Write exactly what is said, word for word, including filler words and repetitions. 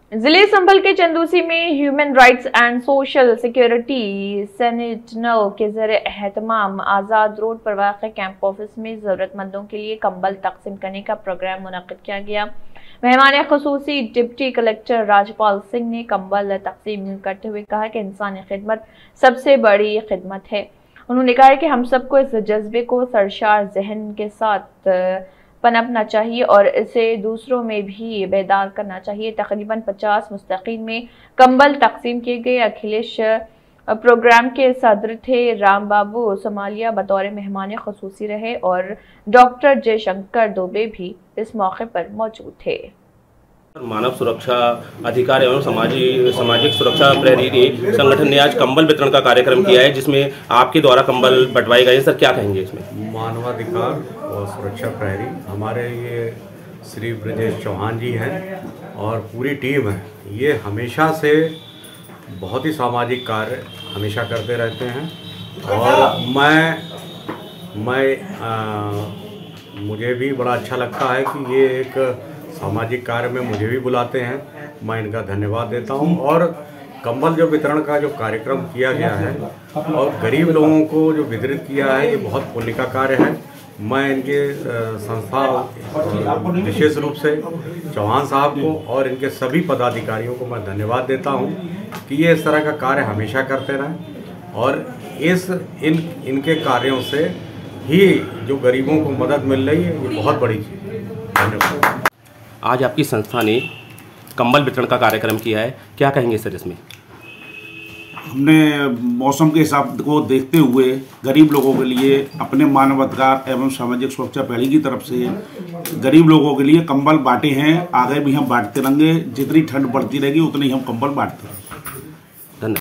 जिले संभल के चंदूसी में human rights and social security सेनेटनल के जरिए एहतमाम आज़ाद रोड पर वाक़ कैंप ऑफिस में ज़रूरतमंदों के लिए कंबल तकसीम करने का प्रोग्राम मुनक़्क़िद किया गया। मेहमान ख़ुसूसी डिप्टी कलेक्टर राजपाल सिंह ने कंबल तकसीम करते हुए कहा कि इंसानी खिदमत सबसे बड़ी खिदमत है। उन्होंने कहा कि हम सबको इस जज्बे को सरशार जहन के साथ पनपना चाहिए और इसे दूसरों में भी बेदार करना चाहिए। तकरीबन पचास मुस्तकीन में कंबल तकसीम किए गए। अखिलेश प्रोग्राम के सदर थे। राम बाबू सोमालिया बतौर मेहमान ख़ुसूसी रहे और डॉक्टर जयशंकर दुबे भी इस मौके पर मौजूद थे। मानव सुरक्षा अधिकार एवं समाजी सामाजिक सुरक्षा प्रहरी संगठन ने आज कंबल वितरण का कार्यक्रम किया है, जिसमें आपके द्वारा कंबल बंटवाए गए। सर, क्या कहेंगे इसमें? मानवाधिकार और सुरक्षा प्रहरी हमारे ये श्री ब्रजेश चौहान जी हैं और पूरी टीम है। ये हमेशा से बहुत ही सामाजिक कार्य हमेशा करते रहते हैं और मैं मैं आ, मुझे भी बड़ा अच्छा लगता है कि ये एक सामाजिक कार्य में मुझे भी बुलाते हैं। मैं इनका धन्यवाद देता हूं। और कंबल जो वितरण का जो कार्यक्रम किया गया है और गरीब लोगों को जो वितरित किया है, ये बहुत पुण्य का कार्य है। मैं इनके संस्था विशेष रूप से चौहान साहब को और इनके सभी पदाधिकारियों को मैं धन्यवाद देता हूं कि ये इस तरह का कार्य हमेशा करते रहें और इस इन इनके कार्यों से ही जो गरीबों को मदद मिल रही है, ये बहुत बड़ी चीज़ है। धन्यवाद। आज आपकी संस्था ने कंबल वितरण का कार्यक्रम किया है, क्या कहेंगे सर इसमें? हमने मौसम के हिसाब को देखते हुए गरीब लोगों के लिए अपने मानवाधिकार एवं सामाजिक सुरक्षा प्रहरी की तरफ से गरीब लोगों के लिए कंबल बांटे हैं। आगे भी हम बांटते रहेंगे। जितनी ठंड बढ़ती रहेगी उतनी हम कंबल बांटते रहेंगे।